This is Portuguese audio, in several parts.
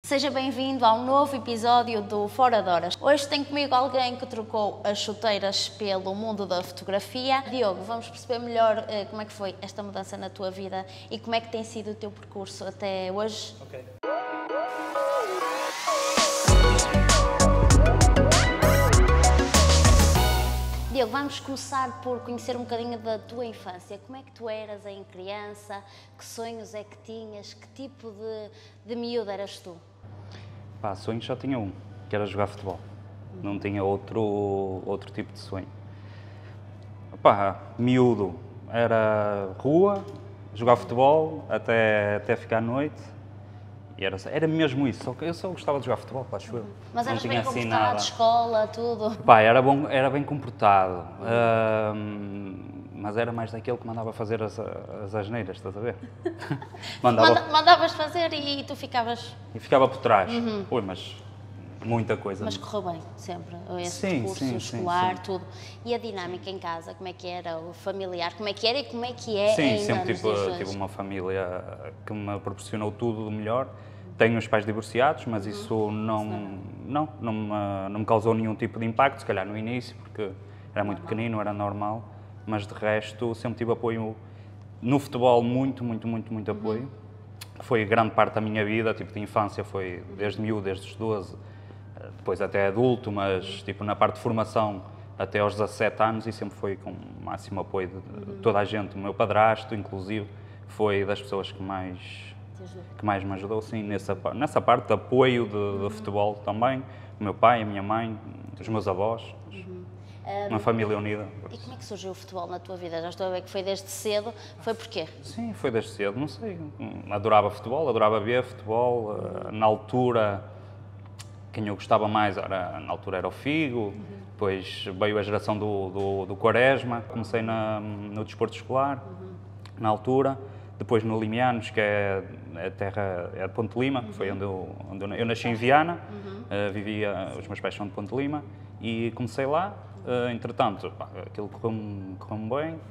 Seja bem-vindo a um novo episódio do Fora de Horas. Hoje tenho comigo alguém que trocou as chuteiras pelo mundo da fotografia. Diogo, vamos perceber melhor como é que foi esta mudança na tua vida e como é que tem sido o teu percurso até hoje. Ok. Diogo, vamos começar por conhecer um bocadinho da tua infância. Como é que tu eras em criança? Que sonhos é que tinhas? Que tipo de miúdo eras tu? Pá, sonhos só tinha um, que era jogar futebol. Não tinha outro tipo de sonho. Pá, miúdo, era rua, jogar futebol até ficar à noite. E era mesmo isso, só que eu só gostava de jogar futebol, acho eu. Mas não eras tinha bem assim comportado, nada. escola, tudo? Pá, era bem comportado, mas era mais daquele que mandava fazer as asneiras, estás a ver? Mandavas fazer e tu ficavas... E ficava por trás. Ui, mas muita coisa. Mas correu bem, sempre, esse Sim, percurso sim, escolar, sim. tudo. E a dinâmica em casa, como é que era? O familiar, como é que era e como é que é Sim, ainda sempre nos dias de hoje? tive uma família que me proporcionou tudo do melhor. Tenho os pais divorciados, mas isso não me causou nenhum tipo de impacto, se calhar no início, porque era muito pequenino, era normal, mas de resto sempre tive apoio no futebol, muito apoio. Foi grande parte da minha vida, tipo de infância, foi desde miúdo, desde os 12, depois até adulto, mas tipo na parte de formação até aos 17 anos e sempre foi com o máximo apoio de toda a gente. O meu padrasto, inclusive, foi das pessoas que mais me ajudou, sim, nessa parte de apoio de futebol também. O meu pai, a minha mãe, os meus avós, uma família unida. E como é que surgiu o futebol na tua vida? Já estou a ver que foi desde cedo, foi porquê? Sim, foi desde cedo, não sei. Adorava futebol, adorava ver futebol. Na altura, quem eu gostava mais na altura era o Figo, depois veio a geração do Quaresma. Comecei no desporto escolar, na altura. Depois no Limianos, que é a terra de Ponte Lima, que foi onde eu nasci em Viana, os meus pais são de Ponte Lima, e comecei lá. Entretanto, aquilo correu-me bem,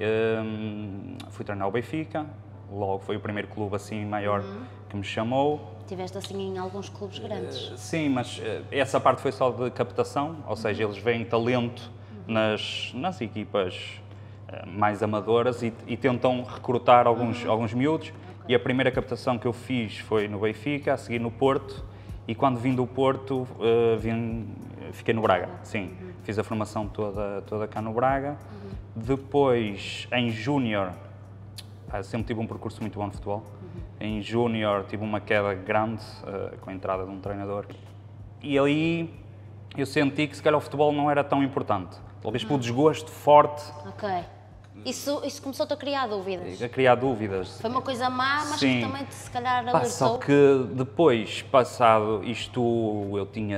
fui treinar o Benfica, logo foi o primeiro clube assim maior que me chamou. Tiveste assim em alguns clubes grandes? Sim, mas essa parte foi só de captação, ou seja, eles veem talento nas equipas mais amadoras e tentam recrutar alguns miúdos. Okay. E a primeira captação que eu fiz foi no Benfica, a seguir no Porto, e quando vim do Porto, fiquei no Braga, sim. Fiz a formação toda cá no Braga. Depois, em Júnior, sempre tive um percurso muito bom de futebol. Em Júnior tive uma queda grande, com a entrada de um treinador. E ali eu senti que se calhar o futebol não era tão importante. Talvez pelo desgosto forte. Ok. Isso começou-te a criar dúvidas? A criar dúvidas. Foi uma coisa má, mas sim. que também se calhar alertou? Só que depois, passado isto, eu tinha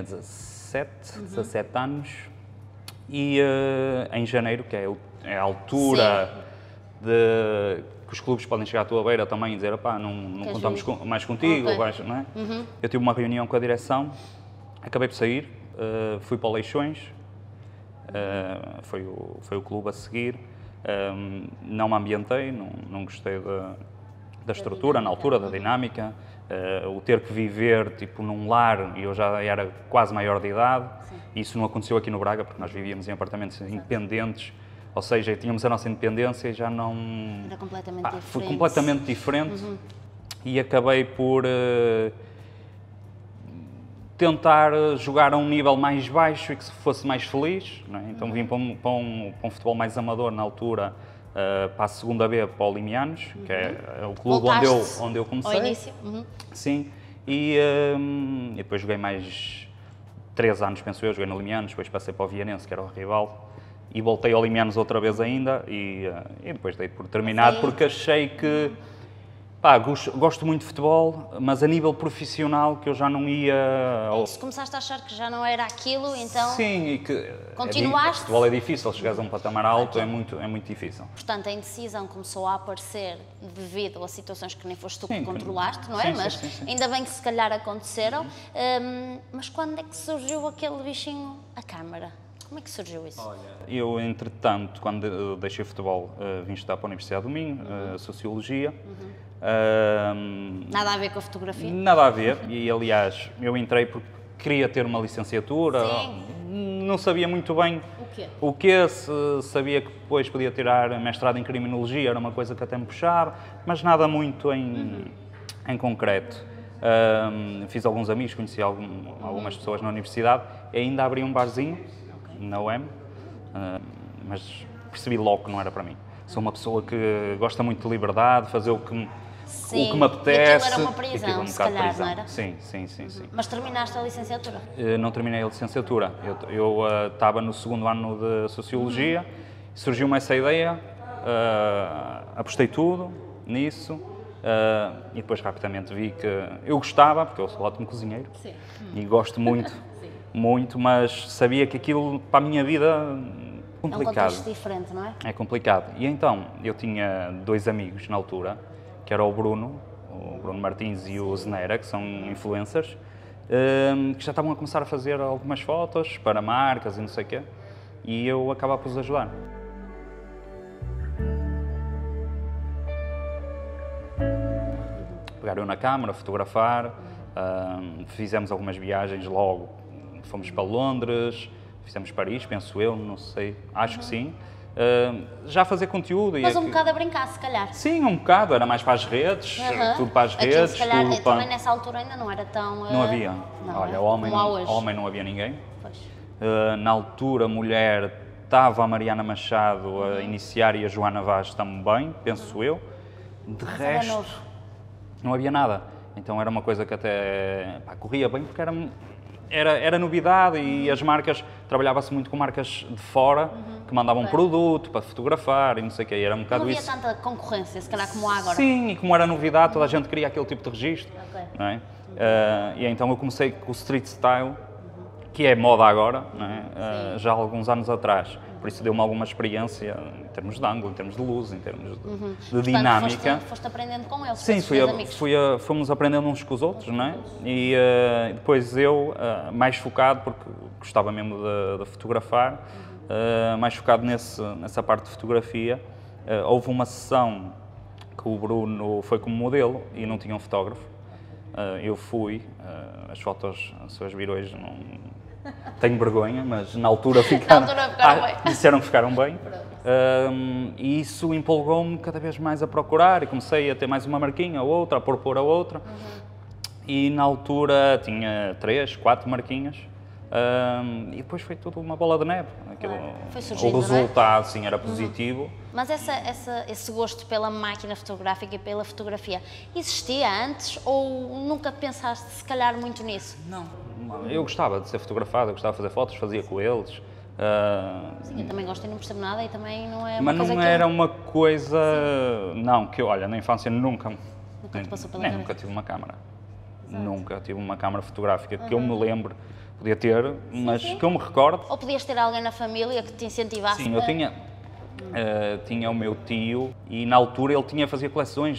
17 anos e em janeiro, que é a altura que os clubes podem chegar à tua beira também e dizer, opá, não contamos mais contigo, okay. Não é? Eu tive uma reunião com a direção, acabei por sair, fui para o Leixões, foi o clube a seguir. Não me ambientei, não gostei da estrutura, na altura, da dinâmica, o ter que viver tipo num lar, e eu já era quase maior de idade. Sim. Isso não aconteceu aqui no Braga, porque nós vivíamos em apartamentos independentes, ou seja, tínhamos a nossa independência e já não... Era completamente diferente. Foi completamente diferente e acabei por tentar jogar a um nível mais baixo e que fosse mais feliz, não é? Então vim para um futebol mais amador na altura, para a segunda B, para o Limianos, que é o clube onde eu comecei. Ao início? Sim, e depois joguei mais 3 anos, penso eu, joguei no Limianos, depois passei para o Vianense, que era o rival, e voltei ao Limianos outra vez ainda, e depois dei por terminado, porque achei que... gosto muito de futebol, mas a nível profissional que eu já não ia... Se começaste a achar que já não era aquilo, então... Sim, e que... Continuaste? O futebol é difícil, chegares a um patamar alto, é muito difícil. Portanto, a indecisão começou a aparecer devido a situações que nem foste tu que Sim, controlaste, não é? Sim, mas sim. ainda bem que se calhar aconteceram. Mas quando é que surgiu aquele bichinho, a câmara? Como é que surgiu isso? Olha, eu, entretanto, quando deixei o futebol, vim estudar para a Universidade do Minho, Sociologia. Nada a ver com a fotografia? Nada a ver, e aliás, eu entrei porque queria ter uma licenciatura, não sabia muito bem o quê, se sabia que depois podia tirar mestrado em Criminologia, era uma coisa que até me puxava, mas nada muito em concreto. Fiz alguns amigos, conheci algumas pessoas na universidade, e ainda abri um barzinho na UEM, mas percebi logo que não era para mim. Sou uma pessoa que gosta muito de liberdade, fazer o que me apetece. E aquilo era uma prisão, se calhar, não era? Sim. Mas terminaste a licenciatura? Não terminei a licenciatura. Eu estava no segundo ano de Sociologia, surgiu-me essa ideia, apostei tudo nisso, e depois rapidamente vi que eu gostava, porque eu sou ótimo cozinheiro, e gosto muito, muito, mas sabia que aquilo para a minha vida complicado. É um contexto diferente, não é? É complicado. E então, eu tinha 2 amigos na altura, que era o Bruno Martins e o Zenera, que são influencers, que já estavam a começar a fazer algumas fotos para marcas e não sei o quê, e eu acabava por os ajudar. Pegar eu na câmara, fotografar, fizemos algumas viagens logo, fomos para Londres, fizemos Paris, penso eu, não sei, acho que sim. Já fazer conteúdo. Mas um bocado a brincar, se calhar. Sim, um bocado, era mais para as redes, tudo para as redes. Se calhar, tudo também nessa altura ainda não era tão... Não havia. Não, olha, homem não havia ninguém. Na altura, mulher, estava a Mariana Machado a iniciar e a Joana Vaz também, penso eu. De resto, não havia nada. Então era uma coisa que até corria bem, porque era novidade e as marcas, trabalhava-se muito com marcas de fora, que mandavam produto para fotografar e não sei o quê, era um bocado isso. Não havia tanta concorrência, se calhar, como há agora. Sim, e como era novidade, toda a gente queria aquele tipo de registro. Não é? E então eu comecei com o street style, que é moda agora, não é? Já há alguns anos atrás. Por isso deu-me alguma experiência em termos de ângulo, em termos de luz, em termos de dinâmica. Portanto, foste aprendendo com eles, sim, fomos aprendendo uns com os outros, não é? E depois eu, mais focado, porque gostava mesmo de fotografar, mais focado nessa parte de fotografia, houve uma sessão que o Bruno foi como modelo e não tinha um fotógrafo. Eu fui, as fotos, se as vir hoje, não... Tenho vergonha, mas na altura ficaram bem. Disseram que ficaram bem. E isso empolgou-me cada vez mais a procurar e comecei a ter mais uma marquinha, a outra, a propor a outra. E na altura tinha 3, 4 marquinhas. E depois foi tudo uma bola de neve. Foi surgindo, o resultado, sim, era positivo. Mas esse gosto pela máquina fotográfica e pela fotografia existia antes ou nunca pensaste, se calhar, muito nisso? Não. Eu gostava de ser fotografado, eu gostava de fazer fotos, fazia com eles. Sim, eu também gosto e não percebo nada e também não é uma mas coisa não era uma coisa... Não, que olha, na infância nunca te passou pela cabeça? Nunca tive uma câmara. Nunca tive uma câmara fotográfica que eu me lembro. Podia ter, mas que eu me recordo. Ou podias ter alguém na família que te incentivasse? Sim, eu tinha o meu tio e na altura ele fazia coleções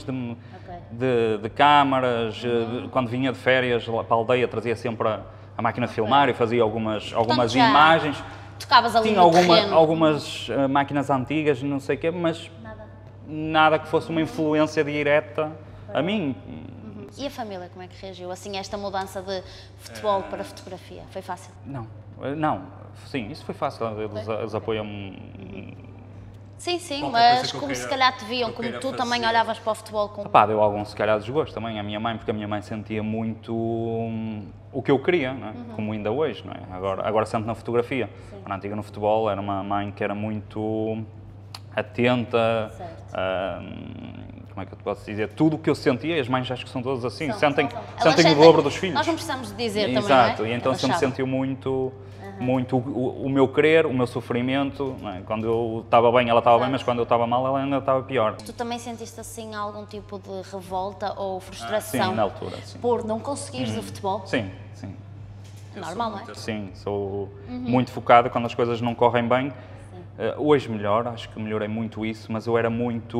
de câmaras. Quando vinha de férias para a aldeia trazia sempre a máquina de filmar e fazia algumas imagens. Tocavas ali tinha no terreno. algumas máquinas antigas, não sei o quê, mas nada que fosse uma influência direta a mim. E a família, como é que reagiu? Assim, esta mudança de futebol para fotografia, foi fácil? Não, sim, isso foi fácil, eles apoiam-me. Sim, mas como se calhar te viam, como tu também olhavas para o futebol com... Deu algum, se calhar, desgosto também à minha mãe, porque a minha mãe sentia muito o que eu queria, não é? Como ainda hoje, não é? Agora sente na fotografia. Na antiga no futebol era uma mãe que era muito atenta, como é que eu te posso dizer? Tudo o que eu sentia, as mães acho que são todas assim, sentem o dobro dos filhos. Nós não precisamos dizer também, exato, não é? E então sempre sentiu muito o meu querer, o meu sofrimento. Não é? Quando eu estava bem, ela estava bem, mas quando eu estava mal, ela ainda estava pior. Tu também sentiste assim algum tipo de revolta ou frustração? Sim, na altura, sim. Por não conseguires o futebol? Sim. Normal, não é? Sim, sou muito focado quando as coisas não correm bem. Hoje melhor, acho que melhorei muito isso, mas eu era muito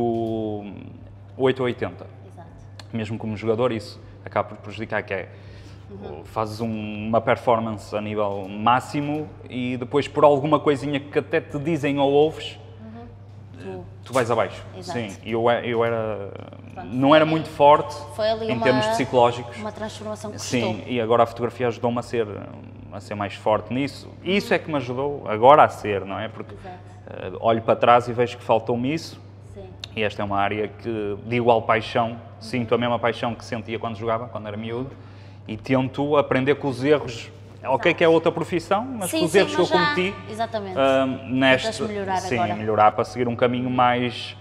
8 ou 80. Exato. Mesmo como jogador, isso acaba por prejudicar, que é fazes uma performance a nível máximo e depois por alguma coisinha que até te dizem ou ouves, tu vais abaixo. Exato. Sim, eu era não era muito forte foi ali em termos psicológicos. Uma transformação que custou. Sim, e agora a fotografia ajudou-me a ser mais forte nisso. E isso é que me ajudou agora a ser, não é? Porque olho para trás e vejo que faltou-me isso. Sim. E esta é uma área que, de igual paixão, sinto a mesma paixão que sentia quando jogava, quando era miúdo, e tento aprender com os erros. Ok, que é outra profissão, mas com os erros que eu cometi, exatamente. Neste, Melhorar sim, agora. melhorar para seguir um caminho mais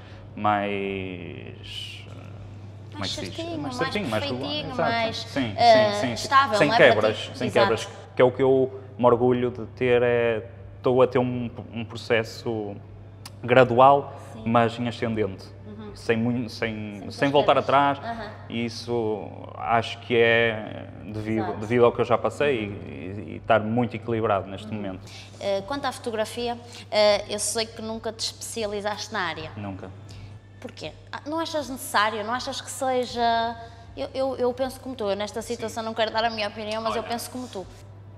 certinho, mais certinho, perfeitinho, mais sim, estável, sem não é? quebras, Para ti. sem Exato. quebras, que é o que eu me orgulho de ter, estou a ter um processo gradual, mas em ascendente, sem voltar atrás, e isso acho que é devido ao que eu já passei e estar muito equilibrado neste momento. Quanto à fotografia, eu sei que nunca te especializaste na área. Nunca. Porquê? Não achas necessário? Não achas que seja... Eu penso como tu, eu nesta situação não quero dar a minha opinião, mas eu penso como tu.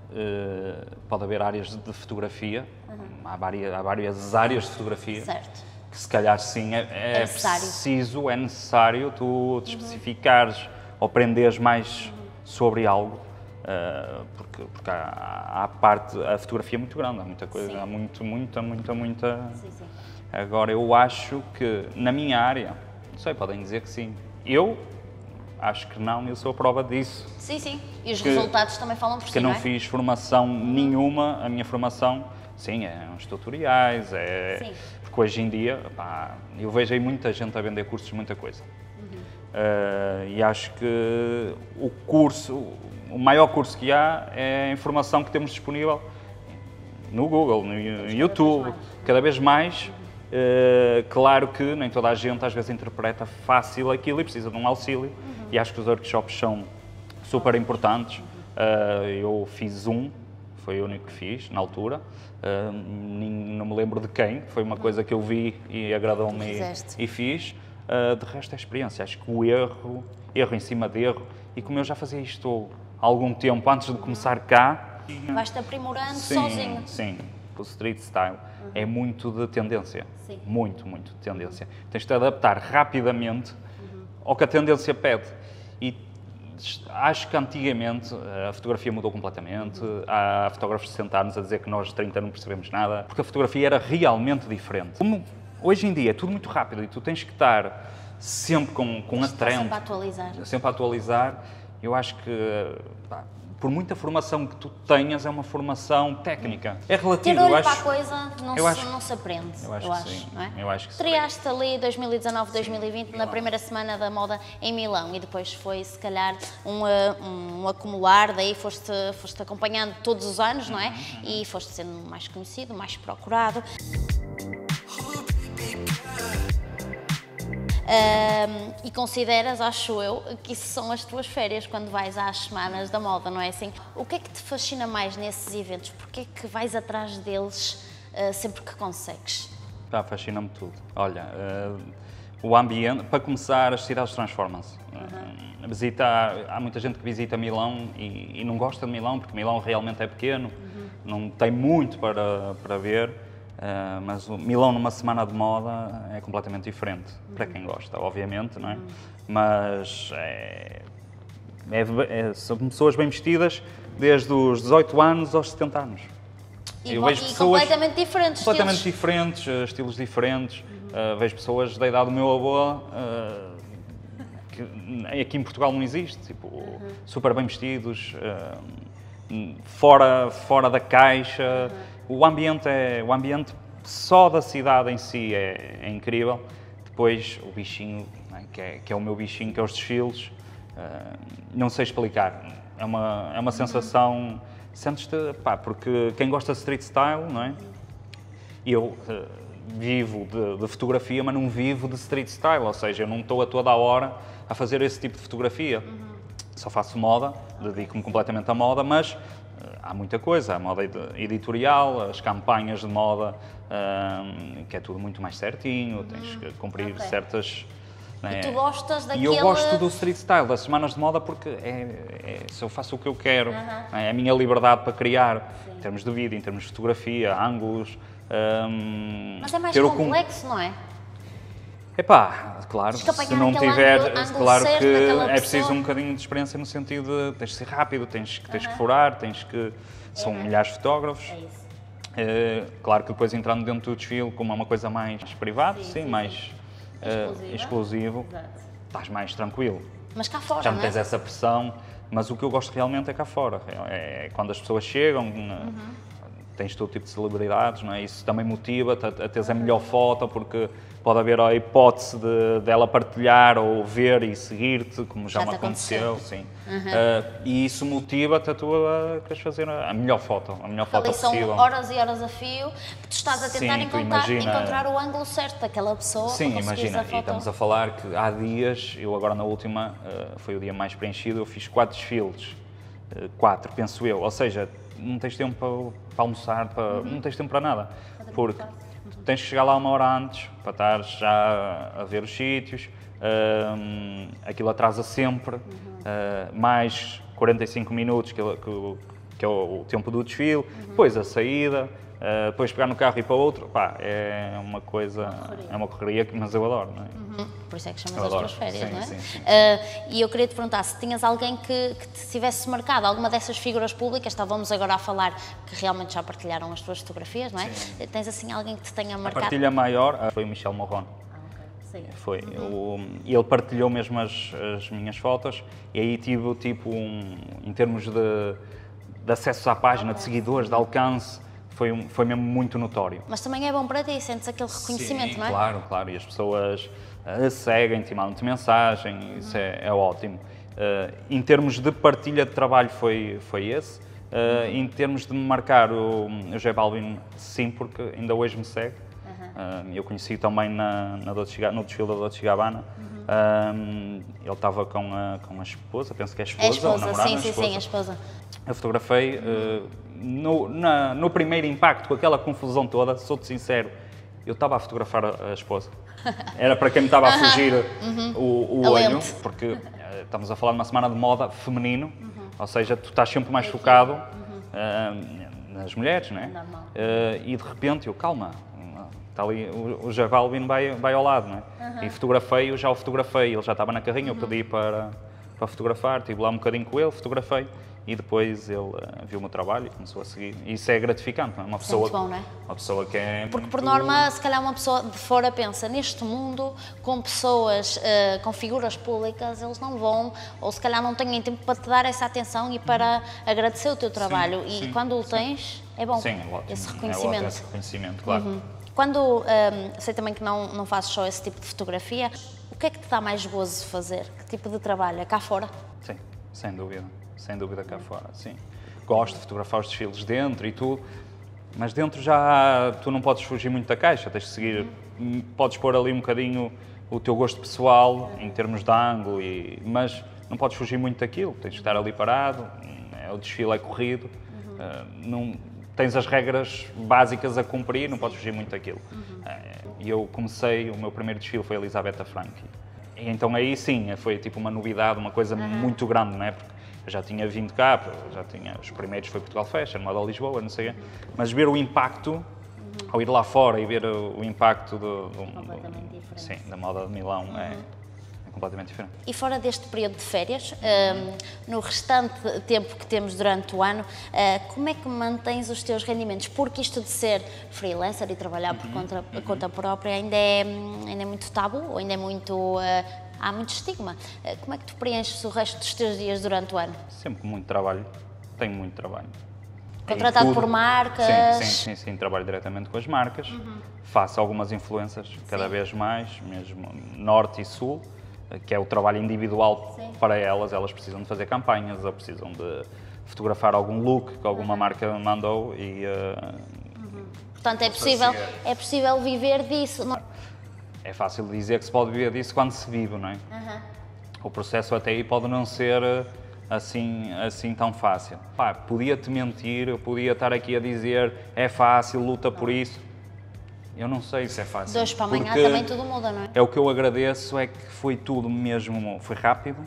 Pode haver áreas de fotografia, há várias áreas de fotografia, certo. que se calhar sim é necessário tu te especificares ou aprenderes mais sobre algo, porque há a fotografia é muito grande, há muita coisa, Sim. há muita... Sim. Agora, eu acho que na minha área, não sei, podem dizer que sim. Eu acho que não, eu sou a prova disso. Sim. E os resultados também falam por si, Porque eu não é? fiz formação nenhuma, a minha formação, sim, é uns tutoriais, Sim. porque hoje em dia, eu vejo aí muita gente a vender cursos de muita coisa. E acho que o maior curso que há é a informação que temos disponível no Google, no YouTube, cada vez mais. Claro que nem toda a gente às vezes interpreta fácil aquilo e precisa de um auxílio, e acho que os workshops são super importantes. Eu fiz foi o único que fiz na altura, não me lembro de quem, foi uma coisa que eu vi e agradou-me e fiz. De resto é experiência, acho que o erro em cima de erro, e como eu já fazia isto há algum tempo antes de começar cá... Vais-te aprimorando sozinho. Sim. O street style é muito de tendência, muito de tendência. Tens de te adaptar rapidamente ao que a tendência pede. E acho que antigamente a fotografia mudou completamente, há fotógrafos de 60 anos a dizer que nós de 30 não percebemos nada, porque a fotografia era realmente diferente. Como hoje em dia é tudo muito rápido e tu tens que estar sempre com a trend. Sempre a atualizar. Sempre a atualizar. Eu acho que... por muita formação que tu tenhas, é uma formação técnica. É relativo, Ter olho eu acho. para a coisa não se aprende, eu acho que sim. não é? Eu acho que Estreaste ali 2019, 2020, na primeira semana da moda em Milão, e depois foi, se calhar, um acumular, daí foste acompanhando todos os anos, não é? E foste sendo mais conhecido, mais procurado. E consideras, acho eu, que isso são as tuas férias quando vais às semanas da moda, não é assim? O que é que te fascina mais nesses eventos? Porquê é que vais atrás deles sempre que consegues? Fascina-me tudo. Olha, o ambiente, para começar, as cidades transformam-se. Há muita gente que visita Milão e não gosta de Milão, porque Milão realmente é pequeno, não tem muito para ver. Mas o Milão numa semana de moda é completamente diferente, para quem gosta, obviamente, não é? Mas são pessoas bem vestidas desde os 18 anos aos 70 anos. Eu vejo pessoas completamente diferentes, estilos diferentes. Vejo pessoas da idade do meu avô, que aqui em Portugal não existe, tipo, super bem vestidos, fora da caixa. O ambiente só da cidade em si é incrível. Depois o bichinho, né, que é o meu bichinho, que é os desfiles, não sei explicar. É uma sensação, sentes-te, porque quem gosta de street style, não é? Eu vivo de fotografia, mas não vivo de street style, ou seja, eu não estou a toda a hora a fazer esse tipo de fotografia. Só faço moda, dedico-me completamente à moda, mas há muita coisa, a moda editorial, as campanhas de moda, que é tudo muito mais certinho, tens que cumprir certas... E tu gostas daquele... E eu gosto do street style, das semanas de moda, porque se eu faço o que eu quero, é a minha liberdade para criar, em termos de vídeo, em termos de fotografia, ângulos... Mas é mais complexo, não é? Epá, claro, Tens que se apanhar não aquele tiver, ângulo claro certo que naquela é preciso pessoa. um bocadinho de experiência no sentido de tens de ser rápido, tens que furar, são milhares de fotógrafos. É isso. Claro que depois entrando dentro do desfile, como é uma coisa mais privada, Sim, sim, mais exclusivo, Exato. estás mais tranquilo. Mas cá fora, Já não não é? tens essa pressão, mas o que eu gosto realmente é cá fora. É quando as pessoas chegam, tens todo tipo de celebridades, não é? Isso também motiva-te a teres a melhor foto, porque pode haver a hipótese dela partilhar ou ver e seguir-te, como já Já me te aconteceu, sim. E isso motiva-te a tu a queres fazer a melhor foto Ali são possível. horas e horas a fio que tu estás a tentar Sim, tu imagina- encontrar o ângulo certo daquela pessoa Sim, para conseguires imagina, a e foto. estamos a falar que há dias, eu agora na última, foi o dia mais preenchido, eu fiz 4 desfiles, 4, penso eu, ou seja, não tens tempo para almoçar, não tens tempo para nada, porque tu tens que chegar lá 1 hora antes, para estar já a ver os sítios, aquilo atrasa sempre, mais 45 minutos, que é o tempo do desfile, depois a saída, depois pegar no carro e ir para outro, pá, é uma coisa, é uma correria, mas eu adoro, não é? Por isso é que chamas Eu as adoro. tuas férias, Sim, não é? sim, sim. E eu queria te perguntar se tinhas alguém que te tivesse marcado, alguma dessas figuras públicas, estávamos agora a falar que realmente já partilharam as tuas fotografias, não é? Sim. Tens assim alguém que te tenha A marcado? partilha maior foi o Michel Morrone. Sim. Foi. E ele partilhou mesmo as minhas fotos e aí tive tipo em termos de acessos à página, de seguidores, de alcance, foi mesmo muito notório. Mas também é bom para ti, sentes aquele reconhecimento, Sim, não é? claro, claro. E as pessoas seguem-te, mandam-te mensagem, isso é ótimo. Em termos de partilha de trabalho foi esse. Em termos de me marcar o J Balvin, sim, porque ainda hoje me segue. Eu conheci também no desfile da Dolce & Gabbana. Ele estava com a esposa, penso que é a esposa, É a ou esposa, namorada, sim, a esposa. Eu fotografei. No primeiro impacto, com aquela confusão toda, sou-te sincero, eu estava a fotografar a esposa. Era para quem me estava a fugir o A olho, lente. porque estamos a falar de uma semana de moda feminino, ou seja, tu estás sempre mais focado nas mulheres, não é? Normal. E de repente eu, calma, está ali, o J Balvin vai ao lado, não é? E fotografei, eu já o fotografei, ele já estava na carrinha, eu pedi para fotografar, estive lá um bocadinho com ele, fotografei. E depois ele viu o meu trabalho e começou a seguir. E isso é gratificante, não é? Uma Isso é muito bom, não é? Uma pessoa que é Porque, por muito- norma, se calhar uma pessoa de fora pensa, neste mundo, com pessoas, com figuras públicas, eles não vão, ou se calhar não têm tempo para te dar essa atenção e para agradecer o teu trabalho. E sim, quando o tens, é bom, Sim, é ótimo. esse É reconhecimento. ótimo esse reconhecimento, claro. Quando, sei também que não fazes só esse tipo de fotografia, o que é que te dá mais gozo fazer? Que tipo de trabalho? É cá fora? Sim, sem dúvida cá fora, sim. Gosto de fotografar os desfiles dentro e tudo, mas dentro já tu não podes fugir muito da caixa, tens de seguir, podes pôr ali um bocadinho o teu gosto pessoal em termos de ângulo, mas não podes fugir muito daquilo, tens de estar ali parado, o desfile é corrido, não, tens as regras básicas a cumprir, não podes fugir muito daquilo. E eu comecei, o meu primeiro desfile foi a Elisabetta Franchi. E então aí sim, foi tipo uma novidade, uma coisa muito grande, não é? Porque eu já tinha vindo cá, os primeiros foi Portugal Fashion, Moda Lisboa, não sei o quê, mas ver o impacto, ao ir lá fora e ver o impacto Completamente diferente. sim, da moda de Milão é completamente diferente. E fora deste período de férias, no restante tempo que temos durante o ano, como é que mantens os teus rendimentos? Porque isto de ser freelancer e trabalhar por conta própria ainda é muito tabu, ou ainda é muito... há muito estigma. Como é que tu preenches o resto dos teus dias durante o ano? Sempre com muito trabalho, tenho muito trabalho. Contratado Em tudo. por marcas? Sim, trabalho diretamente com as marcas, faço algumas influências cada vez mais, mesmo norte e sul, que é o trabalho individual para elas precisam de fazer campanhas, ou precisam de fotografar algum look que alguma marca mandou e... Portanto, é possível viver disso. Não? É fácil dizer que se pode viver disso quando se vive, não é? O processo até aí pode não ser assim tão fácil. Pá, podia-te mentir, eu podia estar aqui a dizer é fácil, luta por isso. Eu não sei se é fácil. De hoje para amanhã porque também tudo muda, não é? É o que eu agradeço, é que foi tudo mesmo, foi rápido,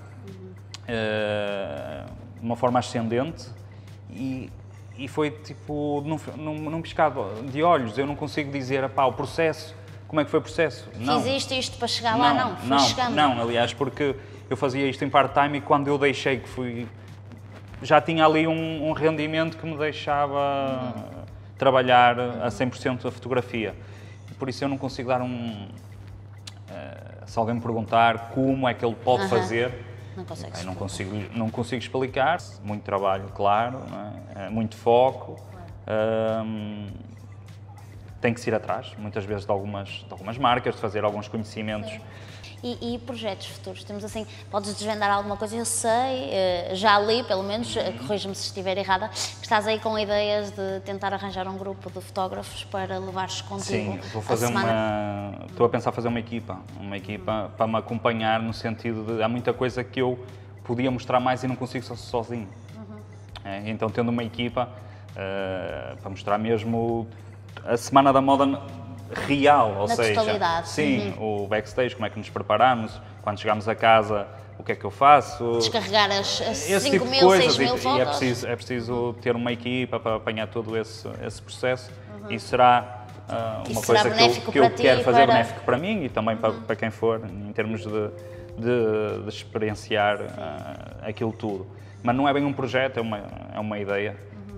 de uma forma ascendente e foi tipo num piscar de olhos. Eu não consigo dizer, pá, o processo como é que foi o processo? Não. Fiz isto para chegar lá? Não, foi chegando. Não, aliás, porque eu fazia isto em part-time e quando eu deixei que fui... Já tinha ali um rendimento que me deixava trabalhar a 100% a fotografia. Por isso eu não consigo dar se alguém me perguntar como é que ele pode fazer, não consigo explicar. Muito trabalho, claro, não é? Muito foco. Tem que se ir atrás, muitas vezes, de algumas marcas, de fazer alguns conhecimentos. E projetos futuros? Temos assim, podes desvendar alguma coisa? Eu sei, já li, pelo menos, corrija-me se estiver errada, que estás aí com ideias de tentar arranjar um grupo de fotógrafos para levares contigo. Sim, vou fazer estou a pensar fazer uma equipa para me acompanhar, no sentido de há muita coisa que eu podia mostrar mais e não consigo sozinho. Então, tendo uma equipa para mostrar mesmo a Semana da Moda real, ou seja, totalidade. Sim, o backstage, como é que nos preparamos, quando chegamos a casa, o que é que eu faço. Descarregar as 5 tipo mil, 6 mil fotos. É preciso ter uma equipa para apanhar todo esse processo. Isso será uma coisa que eu quero fazer benéfico para mim e também para quem for, em termos de experienciar aquilo tudo. Mas não é bem um projeto, é uma ideia.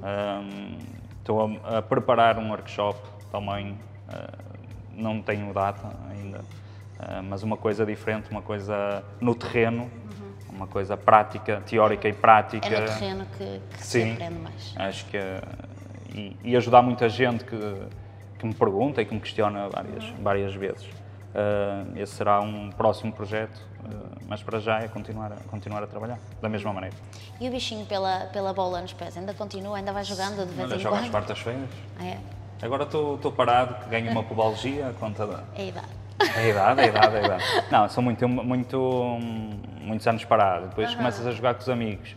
Estou a preparar um workshop também. Não tenho data ainda, mas uma coisa diferente, uma coisa no terreno, uma coisa prática, teórica e prática. É no terreno que se aprende mais. Acho que e ajudar muita gente que me pergunta e que me questiona várias vezes. Esse será um próximo projeto, mas para já é continuar a trabalhar da mesma maneira. E o bichinho pela bola nos pés ainda continua, ainda vai jogando de vez em quando? Jogo às quartas-feiras. É. Agora estou parado, ganho uma pubalgia à conta da... É a idade. É a idade. Não, são muitos anos parado. Depois começas a jogar com os amigos.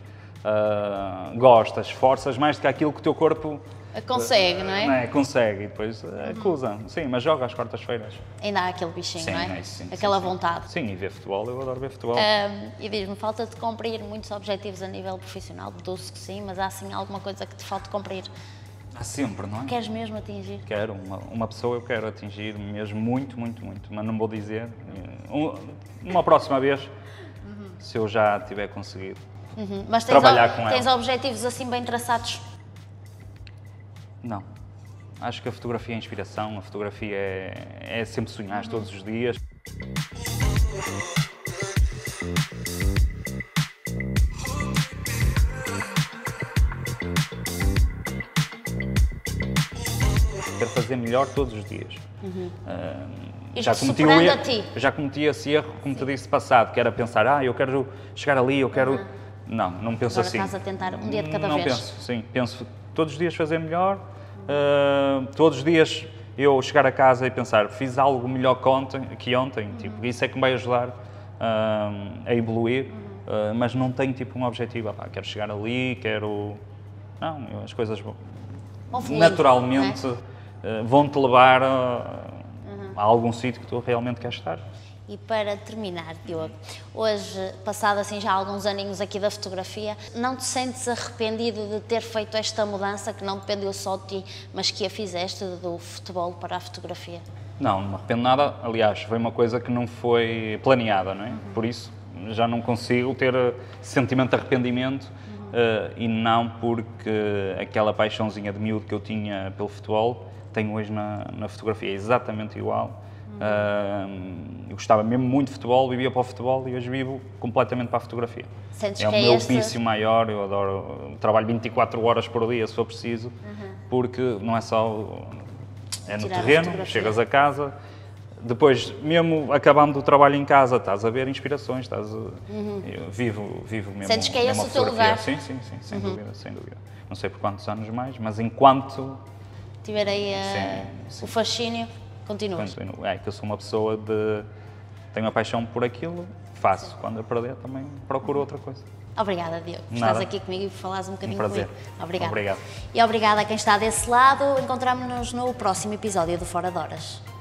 Gostas, esforças mais do que aquilo que o teu corpo... Consegue, não é? Consegue. E depois acusa. Sim, mas joga às quartas-feiras. Ainda há aquele bichinho, sim, não é? Sim, aquela vontade. Sim, e ver futebol, eu adoro ver futebol. E diz-me, falta de cumprir muitos objetivos a nível profissional? Deduzo que sim, mas há sim alguma coisa que te falta cumprir? Há sempre, não é? Queres mesmo atingir? Quero. Uma pessoa eu quero atingir mesmo muito, mas não vou dizer. Uma próxima vez, se eu já tiver conseguido Mas trabalhar com ela. Tens objetivos assim bem traçados? Não. Acho que a fotografia é inspiração, a fotografia é sempre sonhar todos os dias. Quero fazer melhor todos os dias. Já cometi esse erro, como te disse, passado, que era pensar, eu quero chegar ali, eu quero... Não penso assim. Agora estás a tentar um dia de cada vez. Não penso, sim. Penso todos os dias fazer melhor, todos os dias eu chegar a casa e pensar, fiz algo melhor que ontem, tipo, isso é que me vai ajudar a evoluir, mas não tenho tipo um objetivo, quero chegar ali, quero... Não, as coisas naturalmente vão-te levar a algum sítio que tu realmente queres estar. E para terminar, Diogo, hoje, passado assim já alguns aninhos aqui da fotografia, não te sentes arrependido de ter feito esta mudança, que não dependeu só de ti, mas que a fizeste do futebol para a fotografia? Não me arrependo nada. Aliás, foi uma coisa que não foi planeada, não é? Por isso, já não consigo ter sentimento de arrependimento e não porque aquela paixãozinha de miúdo que eu tinha pelo futebol, tenho hoje na fotografia. É exatamente igual. Eu gostava mesmo muito de futebol, vivia para o futebol e hoje vivo completamente para a fotografia. Sentes é o meu vício maior, eu adoro, trabalho 24 horas por dia se for preciso, porque não é só, é no terreno, chegas a casa, depois mesmo acabando o trabalho em casa, estás a ver inspirações, eu vivo mesmo. Sentes que é esse o teu lugar? Sim, sem dúvida. Não sei por quantos anos mais, mas enquanto tiver aí o fascínio, continuas. É que eu sou uma pessoa tenho a paixão por aquilo, faço. Sim. Quando eu perder também procuro outra coisa. Obrigada, Diogo, por estás aqui comigo e falares um bocadinho comigo. Obrigada. Obrigado. E obrigada a quem está desse lado. Encontramos-nos no próximo episódio do Fora de Horas.